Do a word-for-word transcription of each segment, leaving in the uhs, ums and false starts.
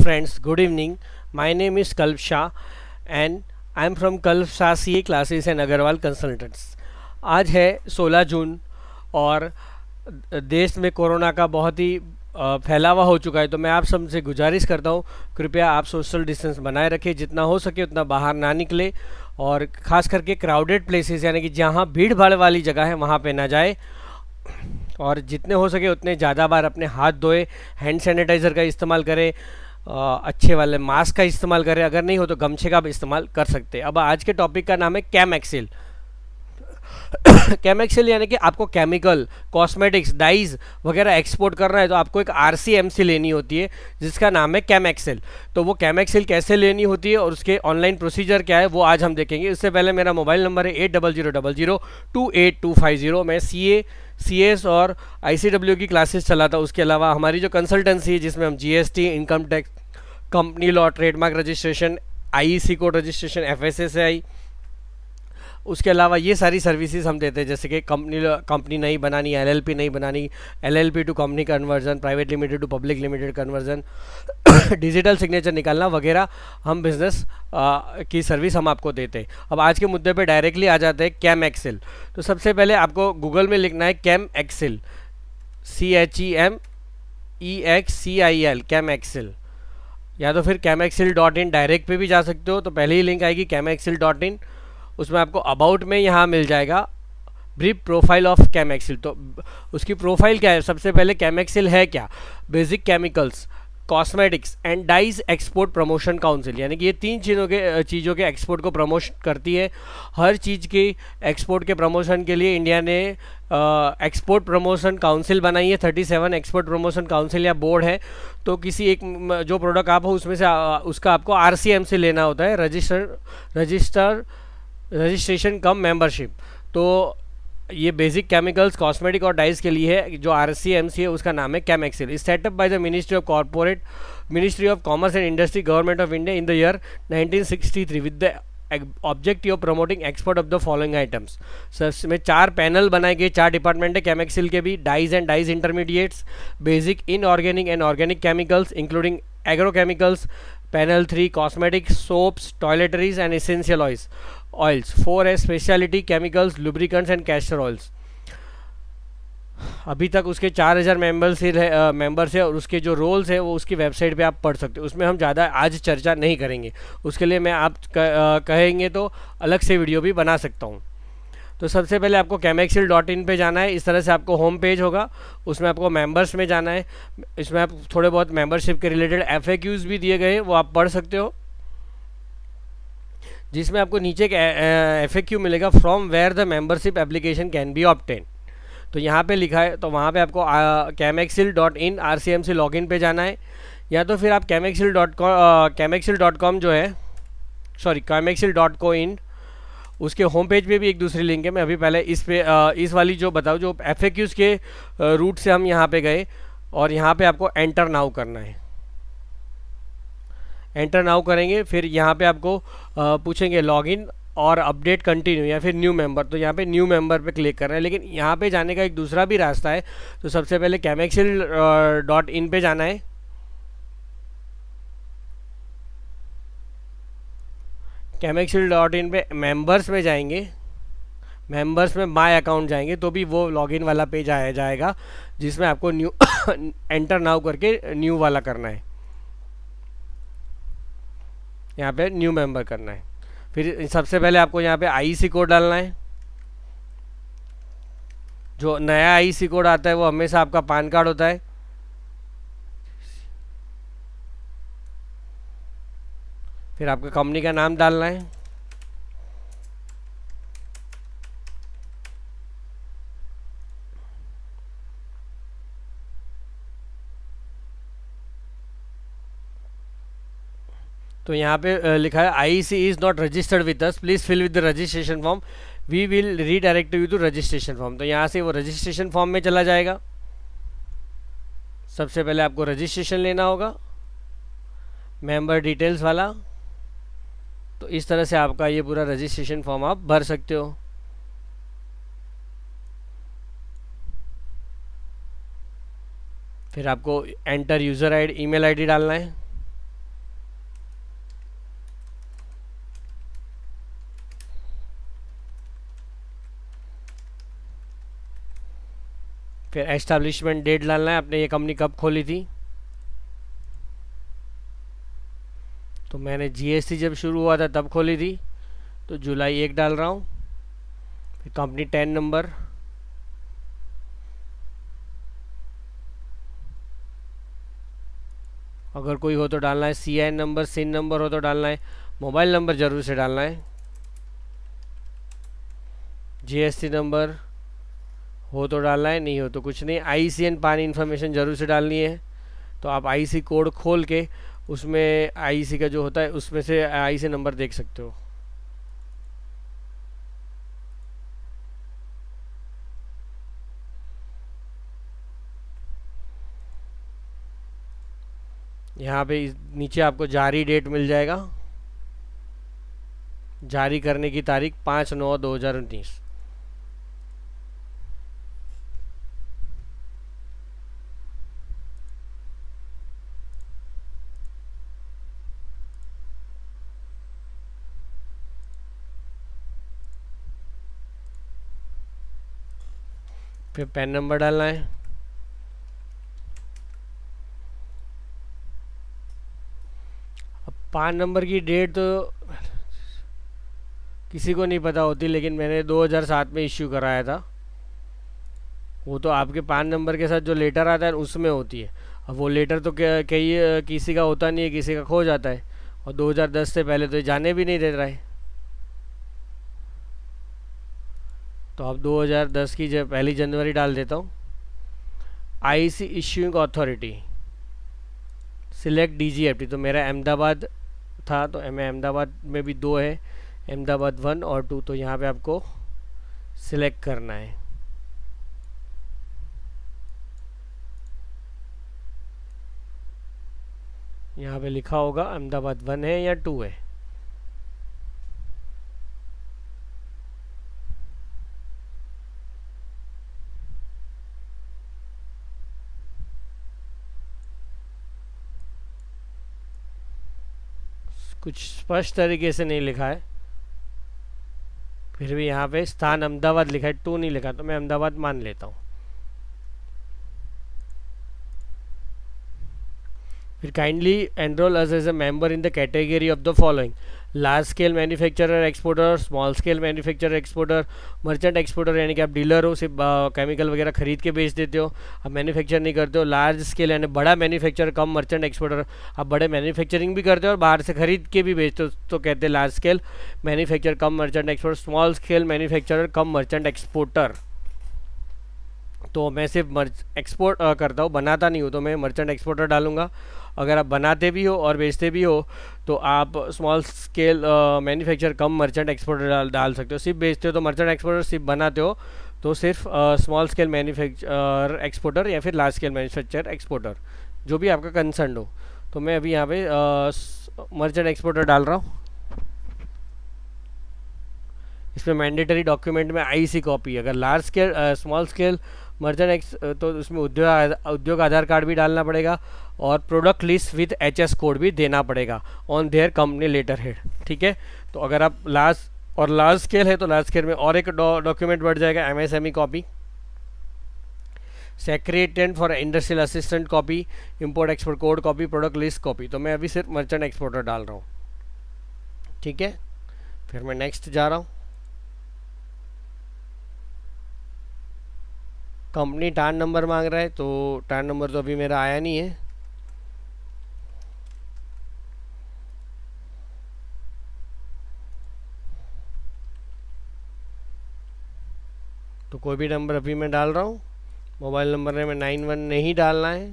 friends, good evening. My name is Kalp Shah and I am from Kalp Shah C A Classes and Agarwal Consultants. आज है सोलह जून और देश में corona का बहुत ही फैलावा हो चुका है, तो मैं आप सबसे गुजारिश करता हूँ कृपया आप सोशल डिस्टेंस बनाए रखें, जितना हो सके उतना बाहर ना निकले और ख़ास करके क्राउडेड प्लेसेस यानी कि जहाँ भीड़ भाड़ वाली जगह है वहाँ पे ना जाए और जितने हो सके उतने ज़्यादा बार अपने हाथ धोए, हैंड सैनिटाइज़र का इस्तेमाल करें, अच्छे वाले मास्क का इस्तेमाल करें, अगर नहीं हो तो गमछे का भी इस्तेमाल कर सकते हैं। अब आज के टॉपिक का नाम है कैम एक्सेल। कैम एक्सेल यानी कि आपको केमिकल, कॉस्मेटिक्स, डाइज वगैरह एक्सपोर्ट करना है तो आपको एक आर सी एम सी लेनी होती है जिसका नाम है कैम एक्सेल। तो वो कैम एक्सेल कैसे लेनी होती है और उसके ऑनलाइन प्रोसीजर क्या है वो आज हम देखेंगे। इससे पहले मेरा मोबाइल नंबर है eight double zero double zero two eight two five zero. मैं सी ए सी एस और आई सी डब्ल्यू की क्लासेस चलाता हूँ। उसके अलावा हमारी जो कंसल्टेंसी है जिसमें हम G S T, income tax, company law, trademark registration, I E C code registration, F S S A, उसके अलावा ये सारी सर्विसेज हम देते हैं, जैसे कि कंपनी कंपनी नहीं बनानी, एल एल पी नहीं बनानी, L L P to company conversion, private limited to public limited conversion, digital signature निकालना वगैरह हम बिजनेस की सर्विस हम आपको देते हैं। अब आज के मुद्दे पे डायरेक्टली आ जाते हैं कैम एक्सेल। तो सबसे पहले आपको गूगल में लिखना है Chemexcil, C H E M E X C I L, Chemexcil, या तो फिर cam Excel dot in direct पे भी जा सकते हो। तो पहले ही लिंक आएगी कैम एक्सेल डॉट इन, उसमें आपको अबाउट में यहाँ मिल जाएगा brief profile of Chemexcil. तो उसकी प्रोफाइल क्या है, सबसे पहले कैम एक्सेल है क्या, basic chemicals, cosmetics and dyes export promotion council, यानी कि ये तीन चीज़ों के चीज़ों के एक्सपोर्ट को प्रमोशन करती है। हर चीज़ की एक्सपोर्ट के प्रमोशन के लिए इंडिया ने एक्सपोर्ट प्रमोशन काउंसिल बनाई है। Thirty seven export promotion council या बोर्ड है। तो किसी एक जो प्रोडक्ट आप हो उसमें से आ, उसका आपको आर सी एम से लेना होता है, register register registration cum membership. तो ये बेसिक केमिकल्स, कॉस्मेटिक और डाइज के लिए है। जो आर सी एम सी है उसका नाम है Chemexcil. Is set up by the ministry of corporate ministry of commerce and industry, government of India in the year nineteen sixty three with the objective of promoting export of the following items. Sir में चार panel बनाए गए, चार department है Chemexcil के भी, dyes and dyes intermediates, basic inorganic and organic chemicals including agrochemicals, panel three cosmetics, soaps, toiletries and essential oils oils, four है speciality chemicals, lubricants and castor oils. अभी तक उसके चार हज़ार मेम्बर्स ही मेंबर्स है और उसके जो रोल्स है वो उसकी वेबसाइट पे आप पढ़ सकते हो। उसमें हम ज़्यादा आज चर्चा नहीं करेंगे, उसके लिए मैं आप कहेंगे तो अलग से वीडियो भी बना सकता हूँ। तो सबसे पहले आपको कैम एक्सेल डॉट इन पर जाना है। इस तरह से आपको होम पेज होगा, उसमें आपको मेंबर्स में जाना है। इसमें आप थोड़े बहुत मेंबरशिप के रिलेटेड एफ ए क्यूज़ भी दिए गए हैं, वो आप पढ़ सकते हो, जिसमें आपको नीचे एक एफ ए क्यू मिलेगा, from where the membership application can be obtain. तो यहाँ पे लिखा है, तो वहाँ पे आपको cam Excel dot in R C M C log in पे जाना है, या तो फिर आप cam Excel dot com cam Excel dot com जो है सॉरी कैम एक्सेल डॉट को इन, उसके होम पेज पे भी एक दूसरी लिंक है। मैं अभी पहले इस पे आ, इस वाली जो बताऊँ, जो एफ ए क्यूज़ के रूट से हम यहाँ पे गए और यहाँ पे आपको एंटर नाउ करना है। एंटर नाउ करेंगे, फिर यहाँ पे आपको आ, पूछेंगे लॉगिन और अपडेट कंटिन्यू या फिर न्यू मेंबर। तो यहाँ पे न्यू मेंबर पे क्लिक करना है, लेकिन यहाँ पे जाने का एक दूसरा भी रास्ता है। तो सबसे पहले कैम एक्सेल डॉट इन पे जाना है, कैम एक्सेल डॉट इन पे मेंबर्स में जाएंगे, मेंबर्स में माय अकाउंट जाएंगे तो भी वो लॉगिन वाला पेज आया जाएगा जिसमें आपको न्यू एंटर नाउ करके न्यू वाला करना है, यहाँ पे न्यू मेंबर करना है। फिर सबसे पहले आपको यहाँ पे आई ई सी कोड डालना है। जो नया आई ई सी कोड आता है वो हमेशा आपका पान कार्ड होता है। फिर आपका कंपनी का नाम डालना है, तो यहाँ पे लिखा है I E C is not registered with us, please fill with the registration form, we will redirect you to registration form. तो यहाँ से वो रजिस्ट्रेशन फॉर्म में चला जाएगा। सबसे पहले आपको रजिस्ट्रेशन लेना होगा, मेंबर डिटेल्स वाला। तो इस तरह से आपका ये पूरा रजिस्ट्रेशन फॉर्म आप भर सकते हो। फिर आपको enter user ID email ID डालना है, फिर एस्टैब्लिशमेंट डेट डालना है, आपने ये कंपनी कब खोली थी। तो मैंने जीएसटी जब शुरू हुआ था तब खोली थी, तो जुलाई एक डाल रहा हूँ। फिर कंपनी टेन नंबर, अगर कोई हो तो डालना है। सी आई नंबर, सिन नंबर हो तो डालना है। मोबाइल नंबर जरूर से डालना है। जीएसटी नंबर हो तो डालना है, नहीं हो तो कुछ नहीं। आईसीएन पान इन्फॉर्मेशन जरूर से डालनी है। तो आप आईसी कोड खोल के उसमें आईसी का जो होता है उसमें से आईसी नंबर देख सकते हो। यहाँ पे नीचे आपको जारी डेट मिल जाएगा, जारी करने की तारीख पाँच नौ दो हज़ार उन्नीस। फिर पैन नंबर डालना है। अब पान नंबर की डेट तो किसी को नहीं पता होती, लेकिन मैंने दो हज़ार सात में इश्यू कराया था। वो तो आपके पान नंबर के साथ जो लेटर आता है उसमें होती है। अब वो लेटर तो कई किसी का होता नहीं है, किसी का खो जाता है, और दो हज़ार दस से पहले तो ये जाने भी नहीं दे रहा है। तो अब दो हज़ार दस की जब पहली जनवरी डाल देता हूँ। IEC issuing authority, select DGFT, तो मेरा अहमदाबाद था, तो मैं अहमदाबाद में भी दो है, अहमदाबाद वन और टू, तो यहाँ पे आपको सिलेक्ट करना है। यहाँ पे लिखा होगा अहमदाबाद वन है या टू है। कुछ स्पष्ट तरीके से नहीं लिखा है, फिर भी यहाँ पे स्थान अहमदाबाद लिखा है, टू नहीं लिखा, तो मैं अहमदाबाद मान लेता हूँ। फिर kindly enrol us as a member in the category of the following: large scale manufacturer exporter, small scale manufacturer exporter, merchant exporter, यानी कि आप डीलर हो, सिर्फ केमिकल वगैरह खरीद के बेच देते हो, आप मैन्युफैक्चर नहीं करते हो। लार्ज स्केल यानी बड़ा मैन्युफैक्चर कम मर्चेंट एक्सपोर्टर, आप बड़े मैन्युफैक्चरिंग भी करते हो और बाहर से खरीद के भी बेचते हो, तो कहते हैं large scale manufacture cum merchant exporter. Small scale manufacturer cum merchant exporter, तो मैं सिर्फ मर्च एक्सपोर्ट करता हूँ, बनाता नहीं हूँ, तो मैं मर्चेंट एक्सपोर्टर डालूंगा। अगर आप बनाते भी हो और बेचते भी हो तो आप small scale manufacture cum merchant exporter डाल डाल सकते हो। सिर्फ बेचते हो तो मर्चेंट एक्सपोर्टर, सिर्फ बनाते हो तो सिर्फ स्मॉल स्केल मैन्युफैक्चर एक्सपोर्टर या फिर लार्ज स्केल मैन्युफैक्चर एक्सपोर्टर, जो भी आपका कंसर्न हो। तो मैं अभी यहाँ पे मर्चेंट एक्सपोर्टर डाल रहा हूँ। इसमें मैंडेटरी डॉक्यूमेंट में आईसी कॉपी, अगर large scale small scale merchant ex तो उसमें उद्योग उद्योग आधार कार्ड भी डालना पड़ेगा और product list with HS code भी देना पड़ेगा on their company letterhead. ठीक है, तो अगर आप लार्ज और लार्ज स्केल है तो लार्ज स्केल में और एक डॉक्यूमेंट बढ़ जाएगा, MSME copy, secretariat for industrial assistant copy, import export code copy, product list copy. तो मैं अभी सिर्फ मर्चेंट एक्सपोर्टर डाल रहा हूँ। ठीक है, फिर मैं नेक्स्ट जा रहा हूँ। कंपनी टान नंबर मांग रहा है, तो टान नंबर तो अभी मेरा आया नहीं है। तो कोई भी नंबर अभी मैं डाल रहा हूँ। मोबाइल नंबर में नाइन वन नहीं डालना है।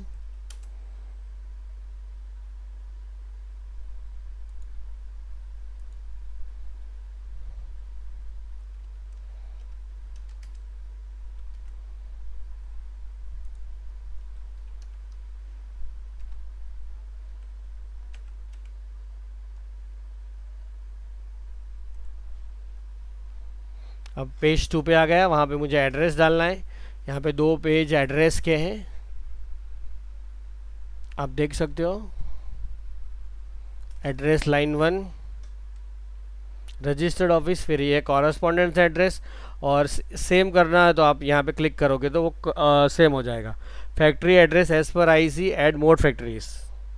अब पेज टू पे आ गया, वहाँ पे मुझे एड्रेस डालना है। यहाँ पे दो पेज एड्रेस के हैं, आप देख सकते हो। Address line one registered office, फिर ये कॉरेस्पॉन्डेंस एड्रेस और सेम करना है तो आप यहाँ पे क्लिक करोगे तो वो सेम हो जाएगा। Factory address as per IEC add more factories,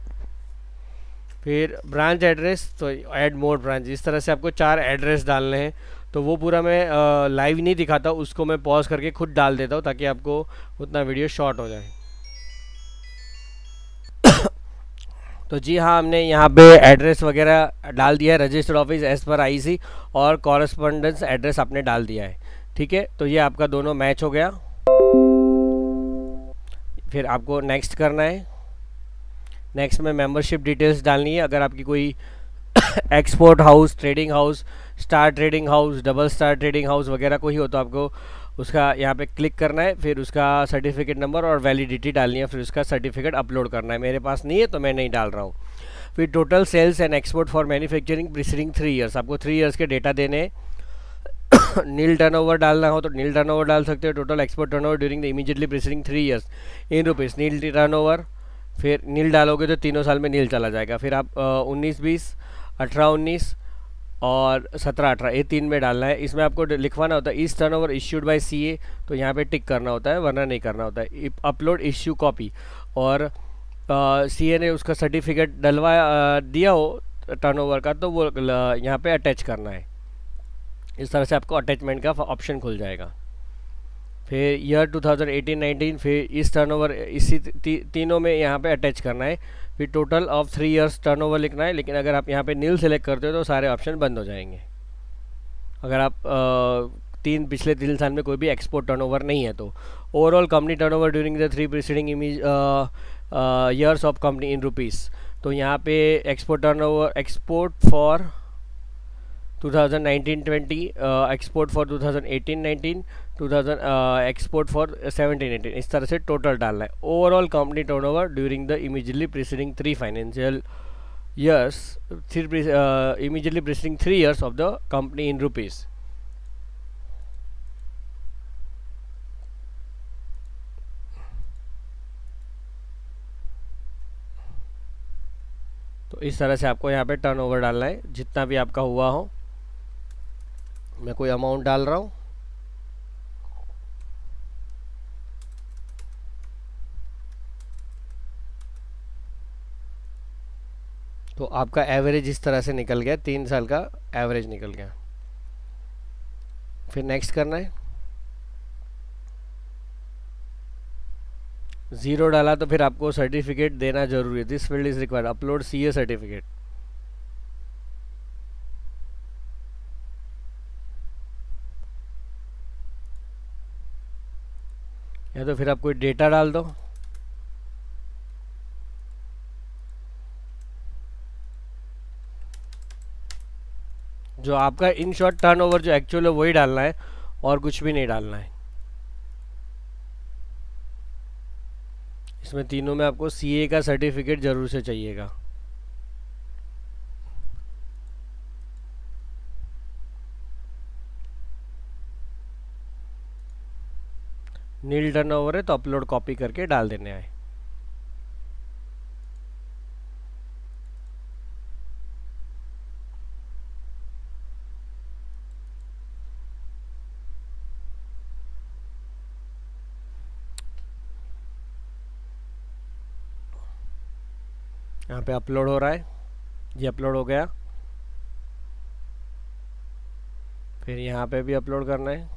फिर ब्रांच एड्रेस तो ऐड मोर ब्रांच। इस तरह से आपको चार एड्रेस डालने हैं। तो वो पूरा मैं लाइव नहीं दिखाता, उसको मैं पॉज करके खुद डाल देता हूँ ताकि आपको उतना वीडियो शॉर्ट हो जाए। तो जी हाँ, हमने यहाँ पे एड्रेस वगैरह डाल दिया है, registered office as per IEC और कॉरेस्पॉन्डेंस एड्रेस आपने डाल दिया है। ठीक है, तो ये आपका दोनों मैच हो गया। फिर आपको नेक्स्ट करना है। नेक्स्ट में मेंबरशिप डिटेल्स डालनी है। अगर आपकी कोई export house, trading house, star trading house, double star trading house वगैरह कोई हो तो आपको उसका यहाँ पे क्लिक करना है, फिर उसका सर्टिफिकेट नंबर और वैलिडिटी डालनी है, फिर उसका सर्टिफिकेट अपलोड करना है। मेरे पास नहीं है तो मैं नहीं डाल रहा हूँ। फिर total sales and export for manufacturing preceding three years, आपको थ्री इयर्स के डेटा देने हैं। नील टर्नओवर डालना हो तो नील टर्नओवर डाल सकते हो। Total export turnover during the immediately preceding three years in rupees, nil turnover. फिर नील डालोगे तो तीनों साल में नील चला जाएगा। फिर आप उन्नीस बीस, अठारह उन्नीस और सत्रह अठारह ये तीन में डालना है। इसमें आपको लिखवाना होता है इस टर्नओवर इश्यूड बाय सीए, तो यहाँ पे टिक करना होता है, वरना नहीं करना होता है। अपलोड इश्यू कॉपी, और सीए ने उसका सर्टिफिकेट डलवा दिया हो टर्नओवर का तो वो यहाँ पे अटैच करना है। इस तरह से आपको अटैचमेंट का ऑप्शन खुल जाएगा। फिर year two thousand eighteen nineteen, फिर इस टर्नओवर इसी ती, तीनों में यहाँ पे अटैच करना है। फिर total of three years turnover लिखना है, लेकिन अगर आप यहाँ पे नील सेलेक्ट करते हो तो सारे ऑप्शन बंद हो जाएंगे। अगर आप आ, तीन पिछले तीन साल में कोई भी एक्सपोर्ट टर्नओवर नहीं है तो। Overall company turnover during the three preceding image years of company in rupees, तो यहाँ पे export turnover export for two thousand nineteen twenty, export for two thousand eighteen nineteen, two thousand export for seventeen eighteen, इस तरह से total डालना है। Overall company turnover during the immediately preceding three financial years, three immediately preceding three years of the company in rupees. तो इस तरह से आपको यहाँ पे टर्नओवर डालना है, जितना भी आपका हुआ हो। मैं कोई अमाउंट डाल रहा हूँ। तो आपका एवरेज इस तरह से निकल गया, तीन साल का एवरेज निकल गया। फिर नेक्स्ट करना है। ज़ीरो डाला तो फिर आपको सर्टिफिकेट देना जरूरी है। This field is required, upload CA certificate. या तो फिर आप कोई डेटा डाल दो। जो आपका इन शॉर्ट टर्नओवर जो एक्चुअल है वही डालना है और कुछ भी नहीं डालना है। इसमें तीनों में आपको सीए का सर्टिफिकेट जरूर से चाहिएगा। नील टर्नओवर है तो अपलोड कॉपी करके डाल देने आए। यहाँ पे अपलोड हो रहा है, ये अपलोड हो गया। फिर यहाँ पे भी अपलोड करना है।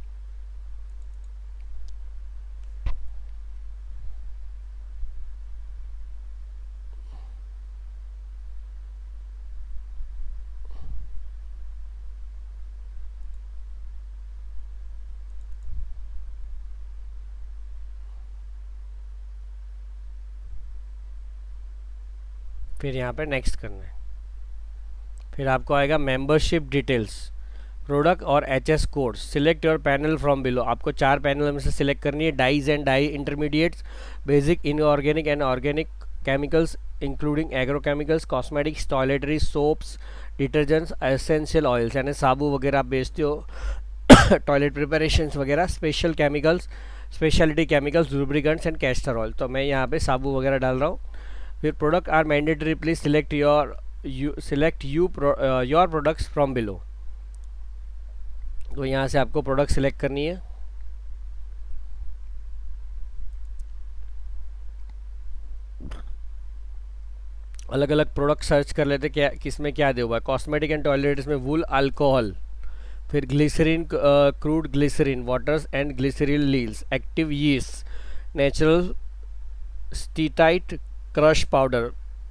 फिर यहाँ पे नेक्स्ट करना है। फिर आपको आएगा मेंबरशिप डिटेल्स, प्रोडक्ट और H S code. Select your panel from below, आपको चार पैनल में से सिलेक्ट करनी है। Dyes and dye intermediates, basic inorganic and organic chemicals including agrochemicals, cosmetics, toiletry soaps, detergents, essential oils यानी साबु वगैरह आप बेचते हो, टॉयलेट प्रिपरेशंस वगैरह, special chemicals, speciality chemicals, lubricants and castor oil. तो मैं यहाँ पे साबु वगैरह डाल रहा हूँ। फिर product are mandatory, please select your you select you your products from below. तो यहाँ से आपको प्रोडक्ट सिलेक्ट करनी है। अलग अलग प्रोडक्ट सर्च कर लेते क्या किस में क्या दिया हुआ है। कॉस्मेटिक एंड टॉयलेट्स में वूल अल्कोहल, फिर glycerine, crude glycerine, waters and glycerine lyes, active yeast, natural steatite crush powder,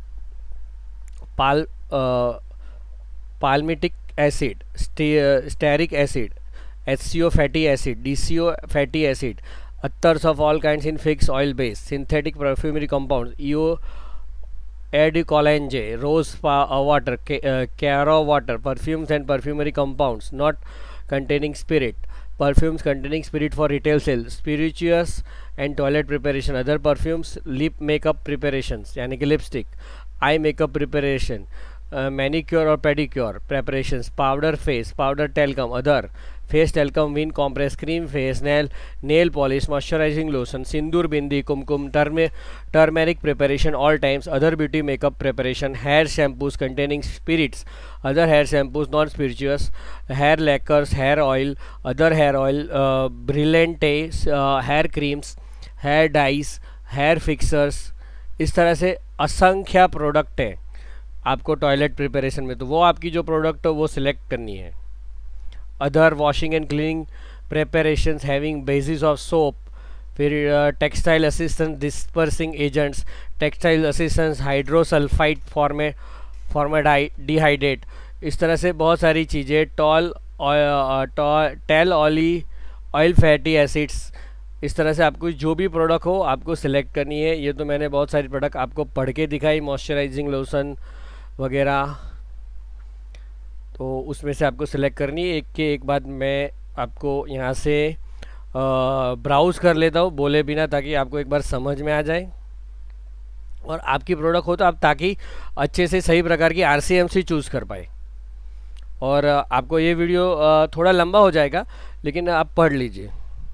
pal palmitic acid, stearic acid, H C O fatty acid, D C O fatty acid, attars of all kinds in fixed oil base, synthetic perfumery compounds, EO eau de cologne, rose water, caro water, perfumes and perfumery compounds not containing spirit, perfumes containing spirit for retail sales, spirituous and toilet preparation, other perfumes, lip makeup preparations यानी कि lipstick, eye makeup preparation, manicure और pedicure preparations, powder face, powder talcum, other face talcum, win compress, cream face, nail nail polish, moisturising lotion, sindoor bindi, kumkum, turme turmeric preparation all times, other beauty makeup preparation, hair shampoos containing spirits, other hair shampoos non spirituous, hair lacquers, hair oil, other hair oil, brilliantine, hair creams, hair dyes, hair fixers, इस तरह से असंख्य product हैं आपको toilet preparation में। तो वो आपकी जो प्रोडक्ट हो वो सिलेक्ट करनी है। Other washing and cleaning preparations having basis of soap, फिर textile assistant dispersing agents, textile assistants hydrosulphide forma formaldehydate, इस तरह से बहुत सारी चीज़ें, tall tail oily oil fatty acids, इस तरह से आपको जो भी प्रोडक्ट हो आपको सिलेक्ट करनी है। ये तो मैंने बहुत सारी प्रोडक्ट आपको पढ़ के दिखाई, मॉइस्चराइजिंग लोशन वगैरह, तो उसमें से आपको सिलेक्ट करनी है। एक के एक बाद मैं आपको यहाँ से ब्राउज़ कर लेता हूँ बोले बिना, ताकि आपको एक बार समझ में आ जाए और आपकी प्रोडक्ट हो तो आप ताकि अच्छे से सही प्रकार की R C M C choose कर पाए। और आपको ये वीडियो थोड़ा लंबा हो जाएगा लेकिन आप पढ़ लीजिए।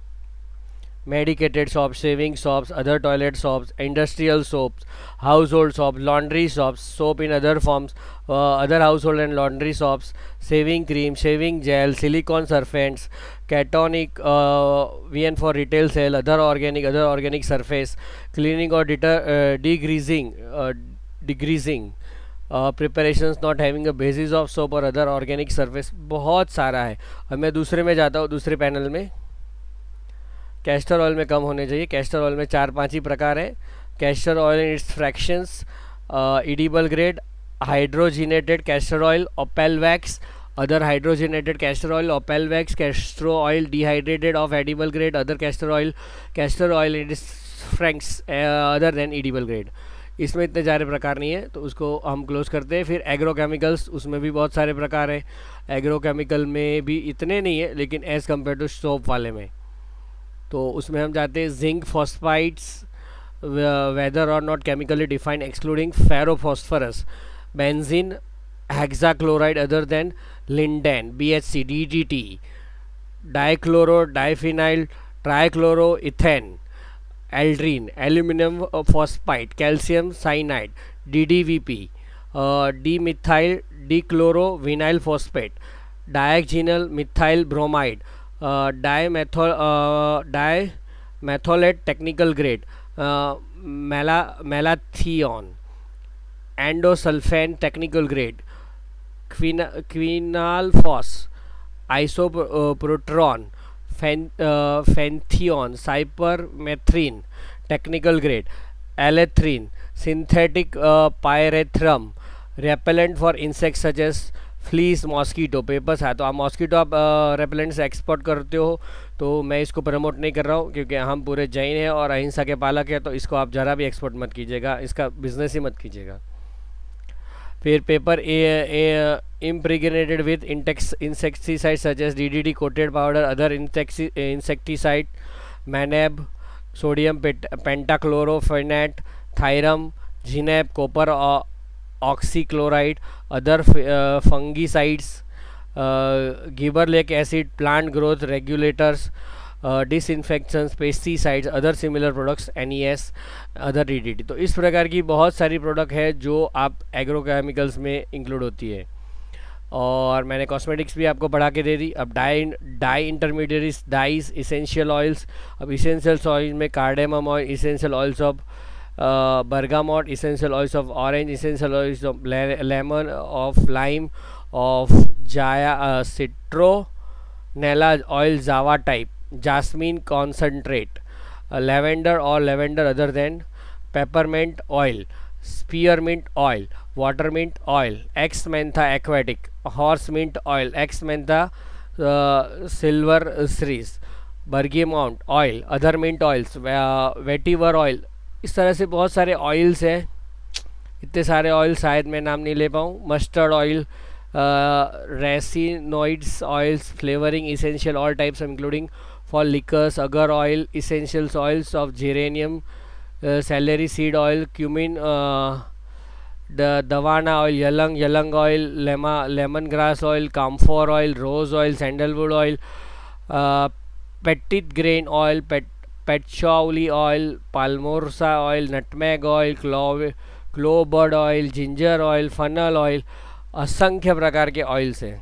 medicated soaps, shaving soaps, other toilet soaps, industrial soaps, household soaps, laundry soaps, soap in other forms, uh, other household and laundry soaps, shaving cream, shaving gel, silicone surfactants, catonic uh, V N for retail sale, other organic, other organic surface, cleaning or deter, uh, degreasing, uh, degreasing, uh, preparations not having a basis of soap or other organic surface, बहुत सारा है। अब मैं दूसरे में जाता हूँ, दूसरे पैनल में। कैस्टर ऑयल में कम होने चाहिए। कैस्टर ऑयल में चार पांच ही प्रकार है। Castor oil in its fractions, edible grade, hydrogenated castor oil, opal wax, other hydrogenated castor oil, opal wax, castor oil dehydrated of edible grade, other castor oil, castor oil in its franks other than edible grade. इसमें इतने सारे प्रकार नहीं है तो उसको हम close करते हैं। फिर एग्रोकेमिकल्स, उसमें भी बहुत सारे प्रकार हैं। एग्रोकेमिकल में भी इतने नहीं है लेकिन एज़ कम्पेयर टू सोप वाले में, तो उसमें हम जाते हैं जिंक फॉस्फाइड्स, वेदर और not chemically defined excluding ferrophosphorus, benzene, hexachloride other than lindane, B H C, D D T, dichloro diphenyl trichloro ethane, aldrin, aluminium phosphide, calcium cyanide, D D V P, dimethyl dichloro vinyl phosphate, diazinon methyl bromide, dimethoate dimethoate technical grade, mela malathion, endosulfan technical grade, quina quinalphos, isoproturon, fen fenthion, cypermethrin technical grade, allethrin, synthetic pyrethrum, repellent for insect such as fleas, mosquito, papers है। तो आप mosquito आप repellent से export करते हो, तो मैं इसको प्रमोट नहीं कर रहा हूँ क्योंकि हम पूरे जैन हैं और अहिंसा के पालक हैं, तो इसको आप ज़रा भी एक्सपोर्ट मत कीजिएगा, इसका बिजनेस ही मत कीजिएगा। फिर paper a impregnated with intex insecticide such as D D T coated powder, other insecticide, maneb, sodium pentachlorophenate, thiram, zineb, copper oxychloride, other fungicides, gibberellic acid, plant growth regulators, disinfections, pesticides, other similar products, N E S, other D D T. तो इस प्रकार की बहुत सारी product है जो आप agrochemicals में इंक्लूड होती है। और मैंने कॉस्मेटिक्स भी आपको बढ़ा के दे दी। अब dye dye intermediates, dyes, essential oils. अब इसेंशियल ऑयल में cardamom oil, essential oils of bergamot, essential oils of orange, essential oils of le- lemon, of lime, of jaya, uh, citronella oil, java type, jasmine concentrate, uh, lavender or lavender other than, peppermint oil, spearmint oil, watermint oil, ex mentha aquatic, horse mint oil, ex mentha uh, silver cerise, bergamot oil, other mint oils, uh, vetiver oil। इस तरह से बहुत सारे oils हैं, इतने सारे oil शायद मैं नाम नहीं ले पाऊँ। Mustard oil, resinoids oils, flavouring essential all types including for liquors, agar oil, essentials oils of geranium, celery seed oil, cumin, the davana oil, ylang ylang oil, lema lemongrass oil, camphor oil, rose oil, sandalwood oil, petitgrain oil, pet patchouli oil, palmarosa oil, nutmeg oil, clove clove bud oil, ginger oil, fennel oil, असंख्य प्रकार के oils हैं।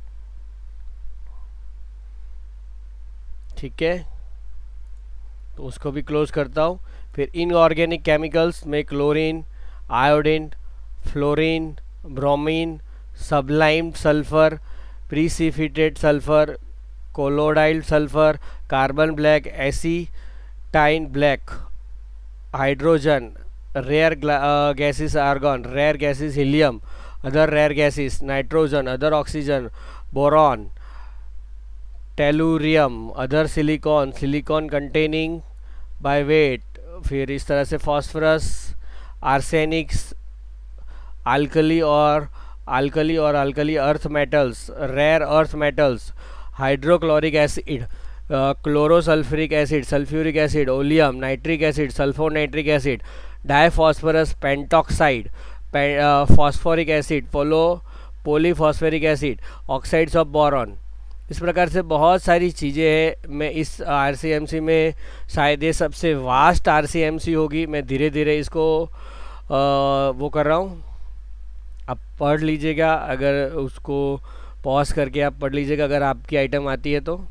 ठीक है, तो उसको भी close करता हूँ। फिर इनऑर्गेनिक केमिकल्स में chlorine, iodine, fluorine, bromine, sublime sulphur, precipitate sulphur, colloidal sulphur, carbon black, acetylene black, hydrogen, rare gases argon, rare gases helium, other rare gases nitrogen, other oxygen, boron, tellurium, other silicon, silicon containing by weight. फिर इस तरह से phosphorus, arsenics, alkali or alkali or alkali earth metals, rare earth metals, hydrochloric acid, chlorosulphuric acid, sulphuric acid, oleum, nitric acid, sulphonitric acid, डाइफॉस्फरस pentoxide, phosphoric acid, poly polyphosphoric acid, oxides of boron. इस प्रकार से बहुत सारी चीज़ें हैं। मैं इस RCMC में शायद ये सबसे वास्ट आरसीएमसी होगी। मैं धीरे धीरे इसको आ, वो कर रहा हूँ, आप पढ़ लीजिएगा। अगर उसको पॉज करके आप पढ़ लीजिएगा अगर आपकी आइटम आती है तो।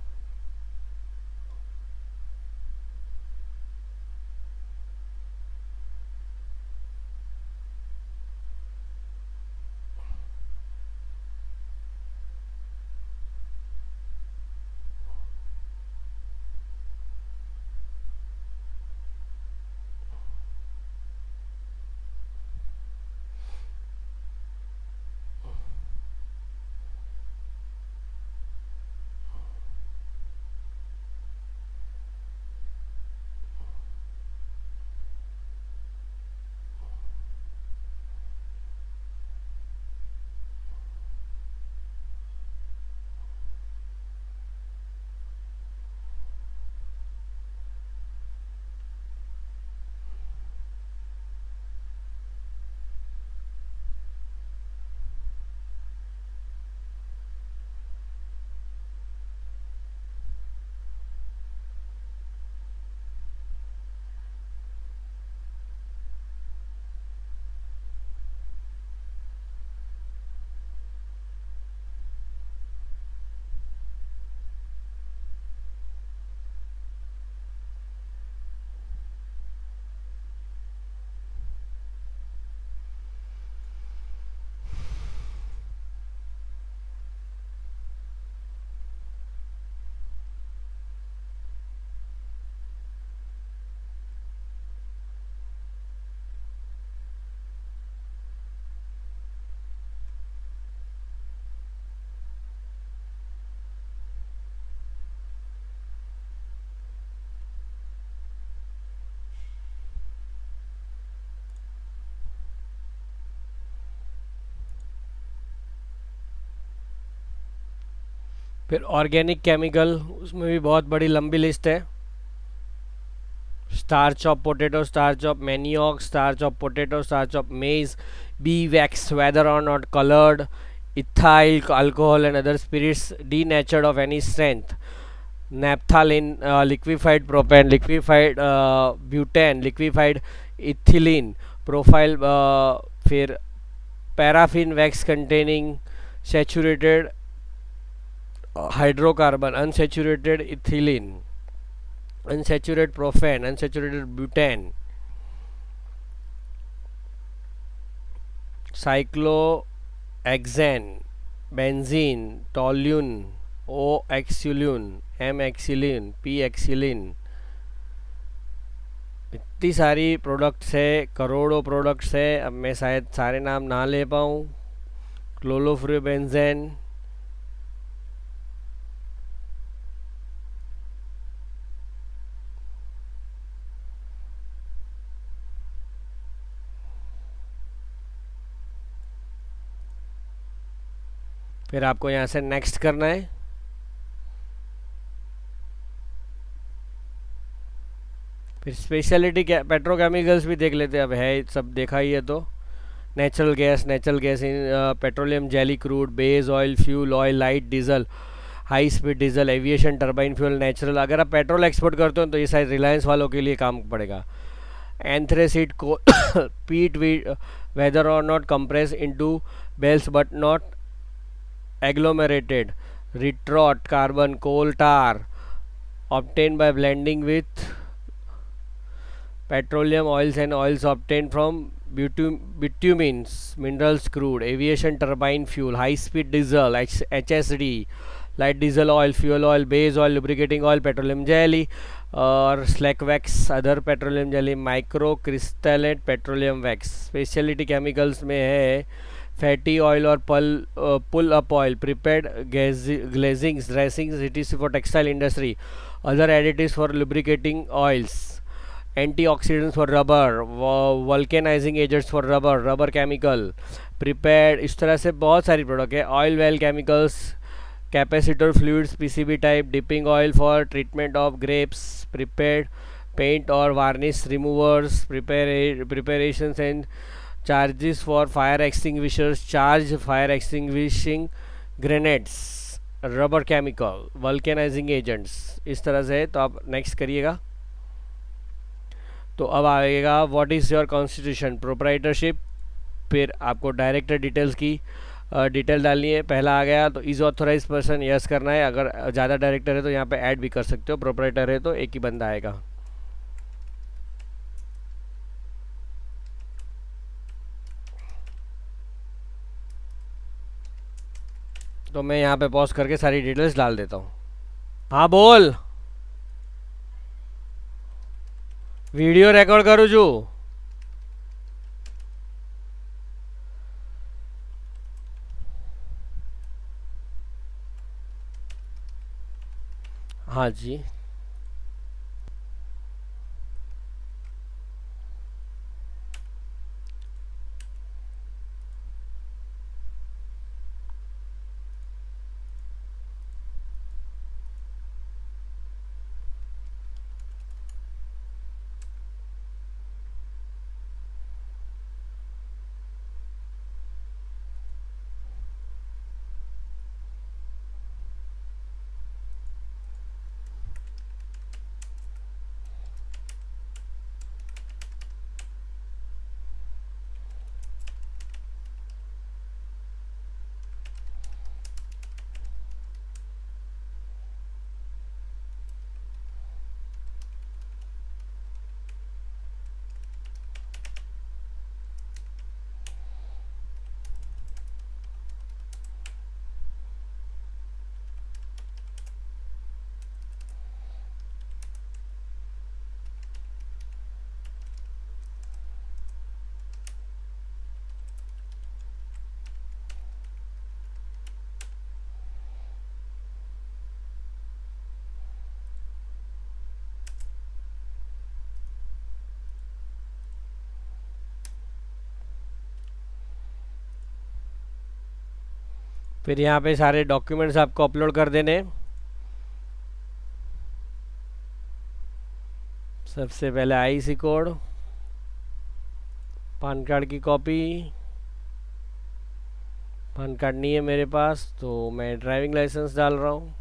फिर ऑर्गेनिक केमिकल, उसमें भी बहुत बड़ी लंबी लिस्ट है। Starch of potato, starch of manioc, starch of potato, starch of maize, bee wax whether और not coloured, ethyl alcohol and other spirits denatured of any strength, naphthalene, liquefied propane, liquefied butane, liquefied ethylene, profile, फिर paraffin wax containing saturated hydrocarbon, unsaturated ethylene, unsaturated propane, unsaturated butane, cyclohexane, benzene, toluene, O xylene, M xylene, P xylene. इतनी सारी products है, करोड़ों products है, अब मैं शायद सारे नाम ना ले पाऊँ। क्लोरोफ्लोरोबेंजेन, फिर आपको यहाँ से नेक्स्ट करना है। फिर स्पेशलिटी क्या, पेट्रोकेमिकल्स भी देख लेते हैं, अब है सब देखा ही है तो। Natural gas, natural gas in petroleum jelly, crude, base oil, fuel oil, light diesel, high speed diesel, aviation, turbine fuel, natural. अगर आप पेट्रोल एक्सपोर्ट करते हो तो ये शायद रिलायंस वालों के लिए काम पड़ेगा। एंथ्रेसिड को पीट वेदर और not compress into bales but not agglomerated, retrot carbon, coal tar obtained by blending with petroleum oils and oils obtained from bitum bitumens, minerals, crude, aviation turbine fuel, high speed diesel, H HSD, light diesel oil, fuel oil, base oil, lubricating oil, petroleum jelly और slack wax, other petroleum jelly, micro crystallate petroleum wax। Speciality chemicals में है fatty oil और पल pull up oil, prepared glazings, dressings, etc for textile industry, other additives for lubricating oils, antioxidants for rubber, vulcanising agents for rubber, rubber chemical prepared. इस तरह से बहुत सारी product है। Oil well chemicals, capacitor fluids, PCB type, dipping oil for treatment of grapes, prepared paint और varnish removers, prepare preparations and charges for fire extinguishers, charge fire extinguishing grenades, rubber chemical, vulcanising agents. इस तरह से तो आप next करिएगा। तो अब आएगा what is your constitution, proprietorship, फिर आपको डायरेक्टर डिटेल्स की डिटेल डालनी है। पहला आ गया तो इज ऑथोराइज पर्सन, यस करना है। अगर ज़्यादा डायरेक्टर है तो यहाँ पे ऐड भी कर सकते हो, प्रोप्राइटर है तो एक ही बंदा आएगा। तो मैं यहाँ पे पॉज करके सारी डिटेल्स डाल देता हूँ। हाँ बोल, वीडियो रिकॉर्ड करूँ जो। हाँ जी, फिर यहाँ पे सारे डॉक्यूमेंट्स आपको अपलोड कर देने। सबसे पहले आईसी कोड, पान कार्ड की कॉपी। पान कार्ड नहीं है मेरे पास तो मैं ड्राइविंग लाइसेंस डाल रहा हूँ।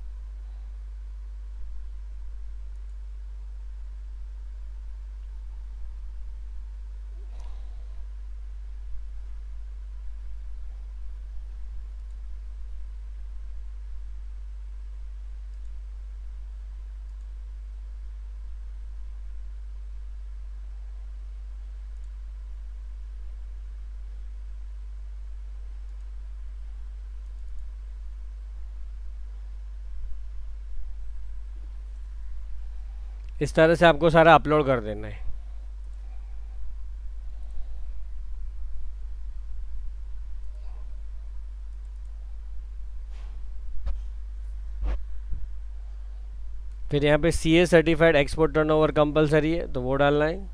इस तरह से आपको सारा अपलोड कर देना है। फिर यहाँ पे C A certified export turnover compulsory है, तो वो डालना है।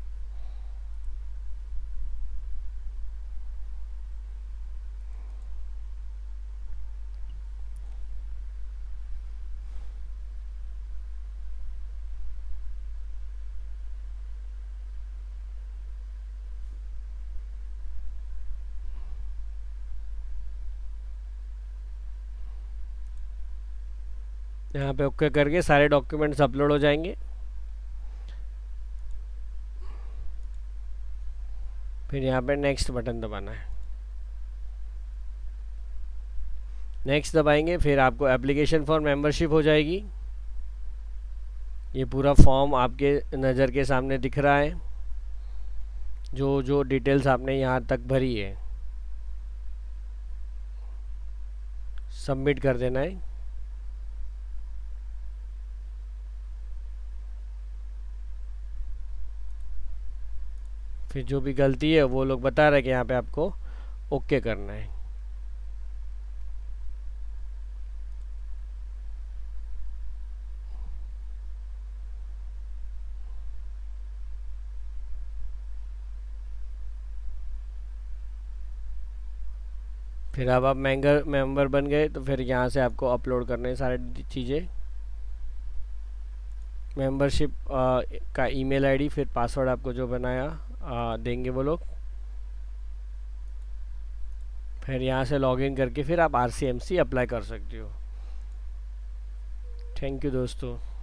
यहाँ पे ओके करके सारे डॉक्यूमेंट्स अपलोड हो जाएंगे। फिर यहाँ पे नेक्स्ट बटन दबाना है। नेक्स्ट दबाएंगे, फिर आपको एप्लीकेशन फॉर मेंबरशिप हो जाएगी। ये पूरा फॉर्म आपके नज़र के सामने दिख रहा है, जो जो डिटेल्स आपने यहाँ तक भरी है सबमिट कर देना है। फिर जो भी गलती है वो लोग बता रहे हैं कि यहाँ पे आपको ओके करना है। फिर अब आप मेंबर मेंबर बन गए, तो फिर यहाँ से आपको अपलोड करने हैं सारी चीज़ें। मेंबरशिप का ईमेल आईडी, फिर पासवर्ड आपको जो बनाया आ, देंगे वो लोग। फिर यहाँ से लॉगिन करके फिर आप R C M C apply कर सकते हो। थैंक यू दोस्तों।